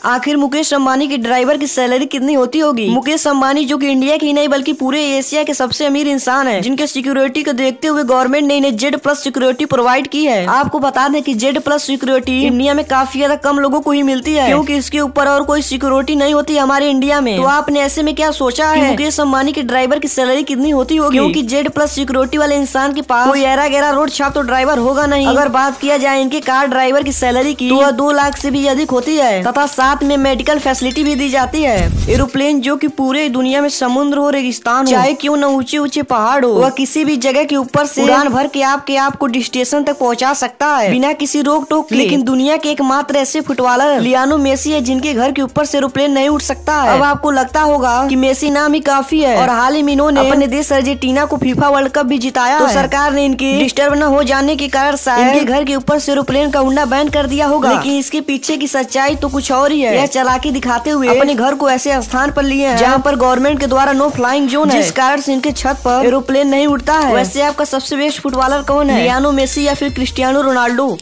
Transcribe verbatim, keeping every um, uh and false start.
आखिर मुकेश अंबानी के ड्राइवर की सैलरी कितनी होती होगी? मुकेश अंबानी जो कि इंडिया की नहीं बल्कि पूरे एशिया के सबसे अमीर इंसान है, जिनके सिक्योरिटी को देखते हुए गवर्नमेंट ने इन्हें जेड प्लस सिक्योरिटी प्रोवाइड की है। आपको बता दें कि जेड प्लस सिक्योरिटी इंडिया में काफी ज्यादा कम लोगों को ही मिलती है, क्योंकि इसके ऊपर और कोई सिक्योरिटी नहीं होती हमारे इंडिया में। तो आपने ऐसे में क्या सोचा है मुकेश अंबानी के ड्राइवर की सैलरी कितनी होती होगी? क्योंकि जेड प्लस सिक्योरिटी वाले इंसान के पास कोई एरा गैरा रोड छाप तो ड्राइवर होगा नहीं। अगर बात किया जाए इनके कार ड्राइवर की सैलरी की, तो वह दो लाख से भी अधिक होती है तथा साथ में मेडिकल फैसिलिटी भी दी जाती है। एरोप्लेन जो कि पूरे दुनिया में समुद्र हो, रेगिस्तान हो, चाहे क्यों न ऊंचे ऊंचे पहाड़ हो, वह किसी भी जगह के ऊपर से उड़ान भर के आपके आप को स्टेशन तक पहुंचा सकता है बिना किसी रोक टोक के। लेकिन दुनिया के एकमात्र ऐसे फुटबॉलर लियोनेल मेसी है जिनके घर के ऊपर से एरोप्लेन नहीं उठ सकता है। अब आपको लगता होगा कि मेसी नाम ही काफी है, और हाल ही में इन्होंने अपने देश अर्जेंटीना को फीफा वर्ल्ड कप भी जिताया तो है। सरकार ने इनके डिस्टर्ब न हो जाने के कारण शायद इनके घर के ऊपर से एरोप्लेन का उड़ना बैन कर दिया होगा। लेकिन इसके पीछे की सच्चाई तो कुछ और ही है। यह चालाकी दिखाते हुए अपने घर को ऐसे स्थान पर लिए हैं जहाँ पर गवर्नमेंट के द्वारा नो फ्लाइंग जोन है, जिस कारण से इनके छत पर एरोप्लेन नहीं उड़ता है। वैसे आपका सबसे बेस्ट फुटबॉलर कौन है, लियोनेल मेसी या फिर क्रिस्टियानो रोनाल्डो?